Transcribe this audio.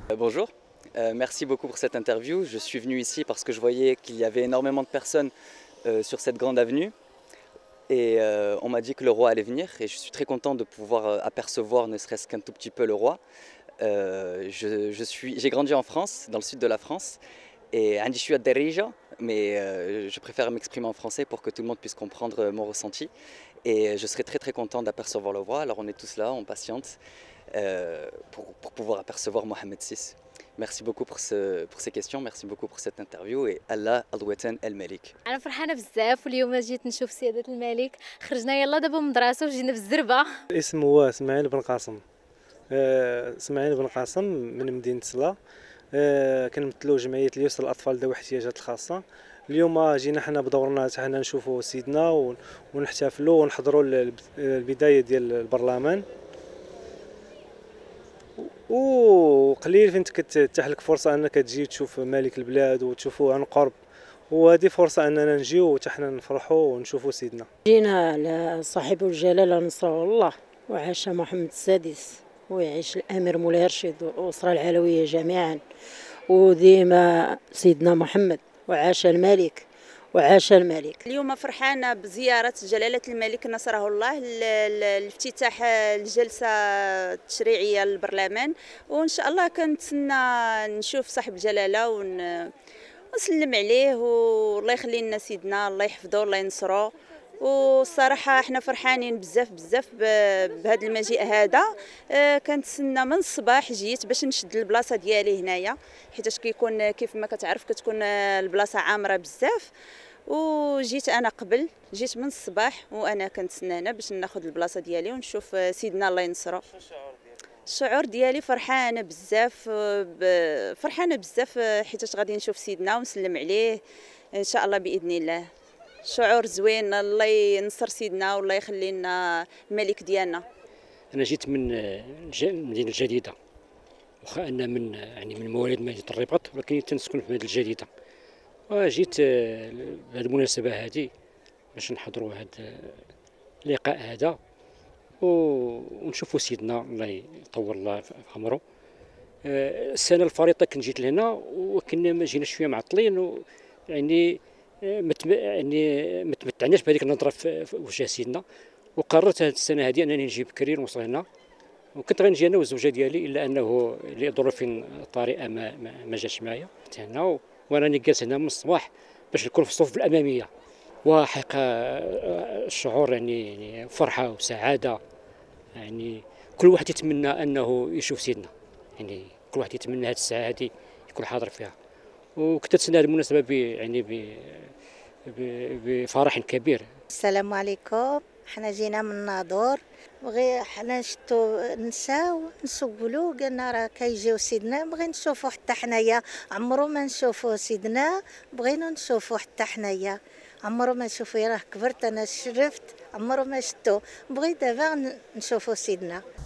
Bonjour, merci beaucoup pour cette interview. Je suis venu ici parce que je voyais qu'il y avait énormément de personnes sur cette grande avenue et on m'a dit que le roi allait venir et je suis très content de pouvoir apercevoir ne serait-ce qu'un tout petit peu le roi. J'ai grandi en France, dans le sud de la France et عندي شوية دارجة, mais je préfère m'exprimer en français pour que tout le monde puisse comprendre mon ressenti et je serais très très content d'apercevoir le roi. Alors on est tous là, on patiente pour pouvoir apercevoir Mohamed VI. Merci beaucoup pour ces questions, merci beaucoup pour cette interview et Allah al-Watan al-Malik. انا فرحانه بزاف واليوم جيت نشوف سياده الملك. خرجنا يلا دابا من المدرسه وجينا في الزربه. اسمه هو اسماعيل بن قاسم. اسماعيل بن قاسم من مدينة صلا. كنمثلوا جمعية اليسر للأطفال ذوي الاحتياجات الخاصة. اليوم جينا حنا بدورنا حتى حنا نشوفوا سيدنا ونحتفلوا ونحضروا البداية ديال البرلمان. وقليل فين كتتاح لك فرصة انك تجي تشوف ملك البلاد وتشوفوه عن قرب، وهذه فرصة اننا نجيو حتى حنا نفرحوا ونشوفوا سيدنا. جينا لصاحب الجلالة نصره الله وعاش محمد السادس ويعيش الأمير مولاي رشيد والأسرة العلوية جميعا، وديما سيدنا محمد وعاش الملك وعاش الملك. اليوم فرحانة بزيارة جلالة الملك نصره الله لافتتاح الجلسة التشريعية للبرلمان، وإن شاء الله كنتسنى نشوف صاحب الجلالة ونسلم عليه، والله يخلي لنا سيدنا، الله يحفظه الله ينصره. والصراحه احنا فرحانين بزاف بزاف بهذا المجيء هذا. كنتسنى من الصباح، جيت باش نشد البلاصه ديالي هنايا، حيتاش كيكون كيف ما كتعرف كتكون البلاصه عامره بزاف، وجيت انا قبل، جيت من الصباح وانا كنتسنى هنا باش ناخذ البلاصه ديالي ونشوف سيدنا الله ينصره. الشعور ديالي فرحانه بزاف، فرحانه بزاف حيتاش غادي نشوف سيدنا ونسلم عليه ان شاء الله باذن الله. شعور زوين، الله ينصر سيدنا والله يخلي لنا الملك ديالنا. انا جيت من المدينه الجديده، واخا انا من مواليد مدينه الرباط، ولكن تنسكن في المدينه الجديده. وجيت بهذه المناسبه هذه باش نحضروا هذا اللقاء هذا ونشوفوا سيدنا الله يطول الله في عمره. السنه الفريطه كنت جيت لهنا وكنا ما جينا شويه معطلين، يعني ما تمتعناش بهذيك النظره في وجه سيدنا، وقررت هذه السنه هذه انني نجي بكري ونوصل هنا. وكنت غنجي انا والزوجه ديالي، الا انه لظروف طارئه ما جاش معايا هنا، وانا جالس هنا من الصباح باش نكون في الصفوف الاماميه. وحقيقه الشعور يعني فرحه وسعاده، يعني كل واحد يتمنى انه يشوف سيدنا، يعني كل واحد يتمنى هذه الساعه هذه يكون حاضر فيها. وكنت نتسنى هذه المناسبه بفرح كبير. السلام عليكم، حنا جينا من الناظور، بغي حنا شتو نساو نسولو، قلنا راه كيجيو سيدنا، بغي نشوفو حتى حنايا، عمرو ما نشوفو سيدنا، بغينا نشوفو حتى حنايا، عمرو ما نشوفو، راه كبرت انا شرفت، عمرو ما شتو، بغي دابا نشوفو سيدنا.